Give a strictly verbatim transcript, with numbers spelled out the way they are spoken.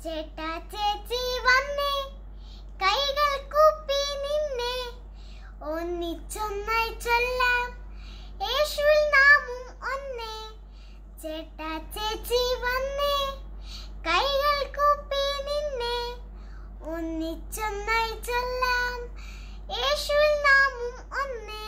ചേട്ടാ ചേച്ചി വന്നേ, കൈകൾ കൂപ്പി നിന്നെ, ഒന്നിച്ചൊന്നായി ചൊല്ലാം യേശുവിൻ നാമം ഒന്നേ. ചേട്ടാ ചേച്ചി വന്നേ, കൈകൾ കൂപ്പി നിന്നെ, ഒന്നിച്ചൊന്നായി ചൊല്ലാം യേശുവിൻ നാമം ഒന്നേ.